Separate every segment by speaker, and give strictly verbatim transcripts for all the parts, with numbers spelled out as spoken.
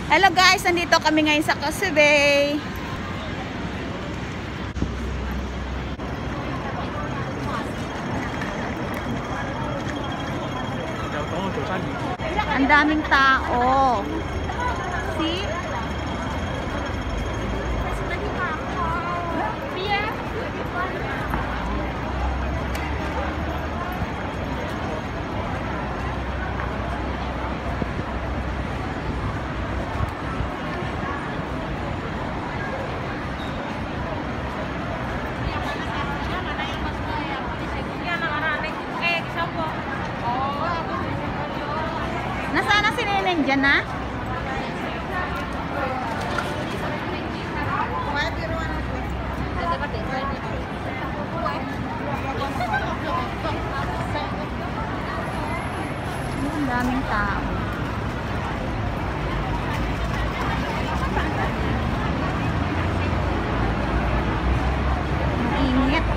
Speaker 1: Hello guys, nandito kami ngayon sa Causeway Bay. Ang daming tao. See? Nasaan na si Neneng? Diyan na? Ang daming tao. Ang init.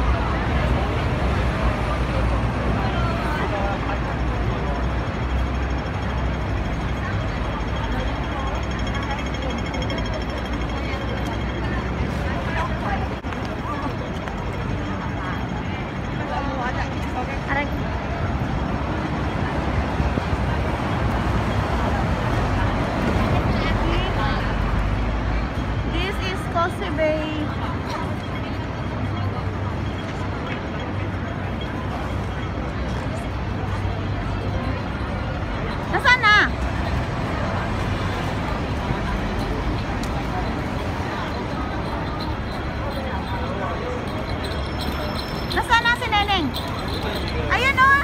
Speaker 1: This is Causeway Bay. Nasaan na? Nasaan na si Neneng? Ayun o!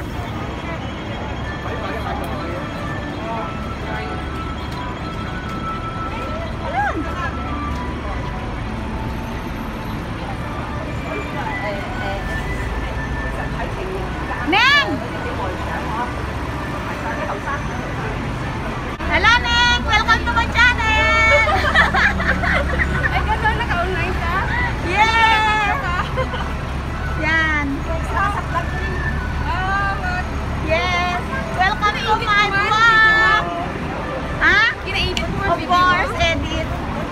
Speaker 1: Neng! Hello, Neng! Welcome to my channel!
Speaker 2: Ay, gano'n, naka-online ka?
Speaker 1: Yeah! Yan. Yes! Welcome to my vlog! Ha?
Speaker 2: Kina-edit mo
Speaker 1: Of course, edit.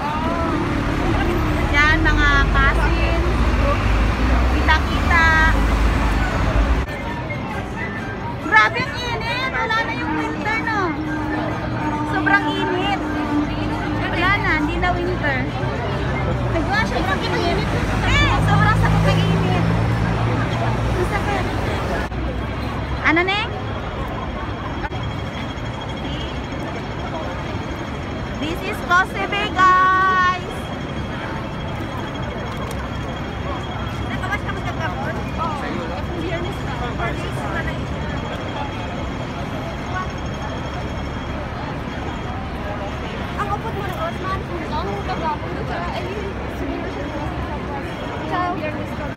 Speaker 1: Yan, mga kasin. Kita-kita. Grabe ang init. Wala na yung winter, no? Sobrang init. Wala na, hindi na winter. Nagwa, sobrang init. Eh, sobrang sakit ng init. Ang sakit. Ano, Neng? This is Causeway Bay, guys.
Speaker 2: Nakawas ka magkakapon? Oo. Biyernes ka. Biyernes ka na ito. Ang upot mo na, Osman? Ang kagapon na siya. Ay, siguro siya na sa biyernes ka.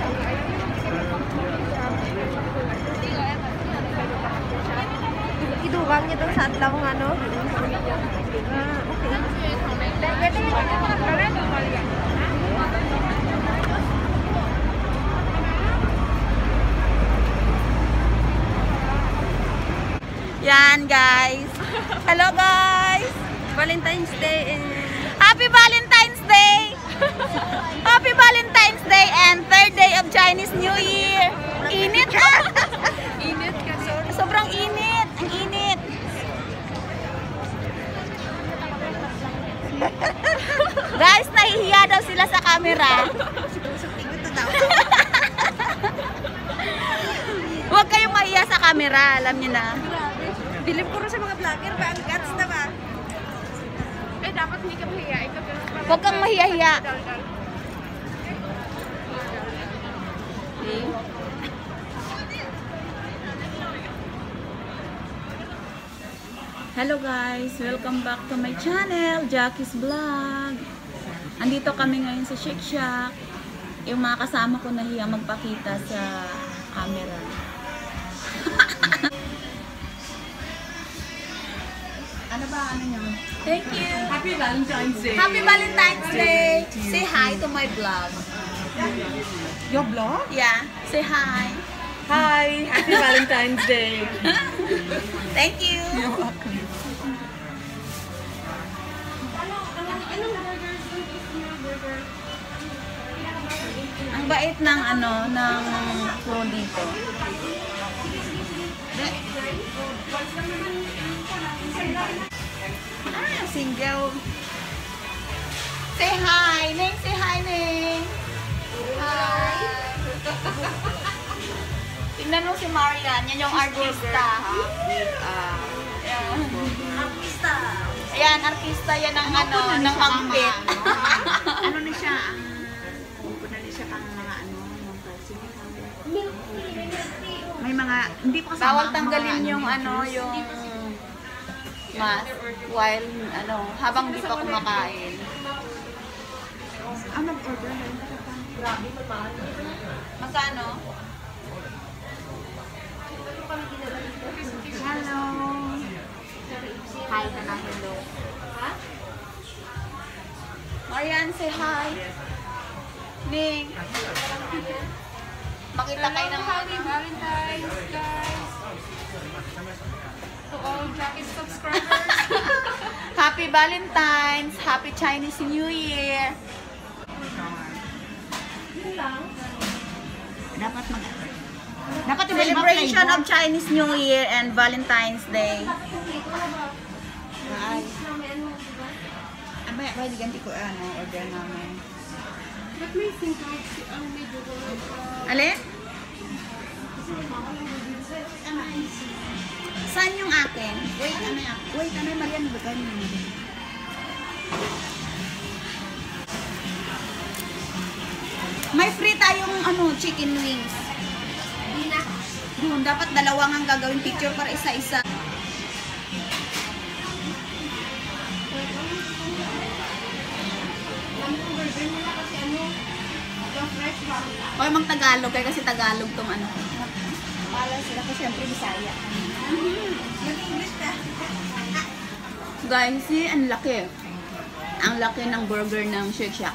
Speaker 2: Idugang niya doon sa atlaw ng ano? Ah, okay. Pwede niya ito.
Speaker 1: Yan, guys. Hello, guys.
Speaker 2: Valentine's Day and
Speaker 1: Happy Valentine's Day! Happy Valentine's Day and third day of Chinese New Year. Init, ah!
Speaker 2: init ka, sorry.
Speaker 1: Sobrang init. Ang init. Guys, nahihiya daw sila sa camera. Huwag kayong mahiya sa camera, alam niyo na.
Speaker 2: Bilib ko rin sa mga vlogger ba? Ang guts na ba? Eh, dapat hindi ka mahiya. Ikaw,
Speaker 1: Huwag kang mahiya-hiya. Okay. Hello guys, welcome back to my channel, Jackie's Vlog. Andito kami ngayon sa Shake Shack. Yung mga kasama ko nahiya magpakita sa camera. Ano ba? Ano nyo? Thank you!
Speaker 2: Happy Valentine's Day!
Speaker 1: Happy Valentine's Day! Say hi to my vlog.
Speaker 2: Your vlog?
Speaker 1: Yeah, say hi.
Speaker 2: Hi! Happy Valentine's Day!
Speaker 1: Thank you!
Speaker 2: You're welcome.
Speaker 1: Ang bait ng ano, ng crew dito. Ah, single. Say hi, Ning. Say hi, Ning. Hi. Tingnan mo si Marian. Yan yung artista. Ah, yan. Artista. Ayan, artista yan ng ano, ng hangpit.
Speaker 3: Ano na siya? Ang puno na siya kang mga ano, yung kasi. May mga, hindi pa kasama
Speaker 1: Bawal
Speaker 3: ang
Speaker 1: tanggalin
Speaker 3: mga,
Speaker 1: yung ano, yung mask while ano, habang di pa kumakain.
Speaker 3: Ah, nag-order na yun.
Speaker 1: Magkano?
Speaker 3: Hello.
Speaker 2: Hi ka na, hello.
Speaker 1: Marian, say hi. Ning. Makita kayo ng
Speaker 2: Happy Valentine's, guys! To all Jackie subscribers.
Speaker 1: Happy Valentine's, Happy Chinese New Year.
Speaker 3: Dapat mag... Dapat yung
Speaker 1: Celebration of Chinese New Year and Valentine's Day.
Speaker 3: Ay. Ano ba? Pwede ganti ko ano, order namin.
Speaker 2: Ba't may singkawit si ang medyo ko?
Speaker 1: Alin? Saan yung akin?
Speaker 3: Wait, ano yan? Wait, ano yung Marian? Ba't ano yun?
Speaker 1: May free tayong ano, chicken wings.
Speaker 2: Hindi na.
Speaker 1: Doon, dapat dalawang ang gagawin picture para isa-isa.
Speaker 2: Alam ko, burger nila kasi ano, yung fresh ba?
Speaker 1: Or mang Tagalog, kaya kasi Tagalog tong ano.
Speaker 3: Pala sila kasi siyempre Bisaya. Mag-English ka.
Speaker 1: Guys, see, ang laki. Ang laki ng burger ng Shake Shack.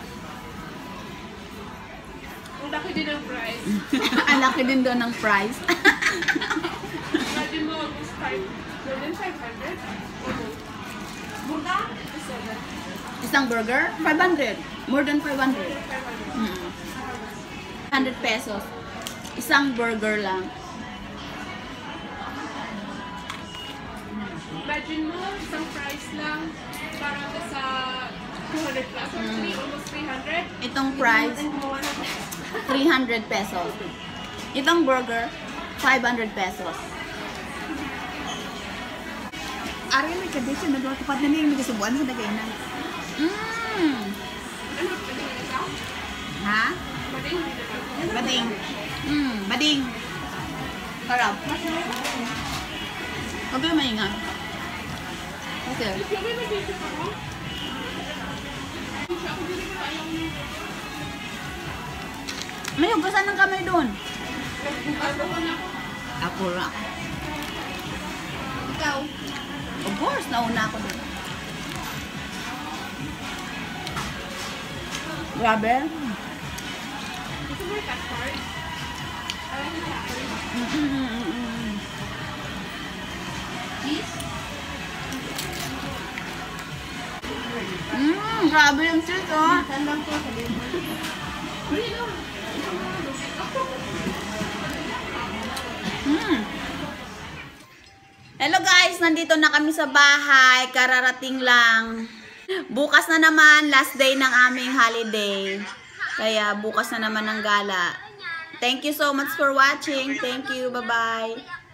Speaker 2: Ang laki din ang price.
Speaker 1: Ang laki din doon ng price.
Speaker 2: Imagine mo, almost five, more than five hundred. Mura? seven.
Speaker 1: Isang burger, five hundred. More than five hundred. Mm. one hundred pesos. Isang burger lang.
Speaker 2: Imagine mo, isang price lang, parang sa two hundred plus or three, almost three hundred.
Speaker 1: Itong price, three hundred pesos. Itong burger, five hundred pesos.
Speaker 3: Ari may kadisyon na doon. Kapag na niya yung nagasubuan sa nagainan.
Speaker 1: Mmm!
Speaker 2: Ano, pwede na ito?
Speaker 3: Ha?
Speaker 2: Pwede hindi na ito.
Speaker 3: Bading.
Speaker 1: Mmm, bading. Sarap. Huwag kayo maingat. Okay.
Speaker 2: Sabi mo dito pa ko? Siya ako dito ko ayaw mo.
Speaker 1: May hugasan ng kamay doon.
Speaker 2: Ano ko na ako?
Speaker 1: Ako lang.
Speaker 2: Ikaw.
Speaker 1: Of course, nauna ako doon. Grabe.
Speaker 2: Gusto mo yung cut card? Ayaw ko sa akin.
Speaker 1: Mm-mm-mm-mm.
Speaker 2: Cheese?
Speaker 1: Mmm, grabe yung cheese, oh.
Speaker 3: Sandang ko sa din.
Speaker 1: Mm. Hello guys, nandito na kami sa bahay. Kararating lang. Bukas na naman, last day ng aming holiday. Kaya bukas na naman ang gala. Thank you so much for watching. Thank you. Bye-bye.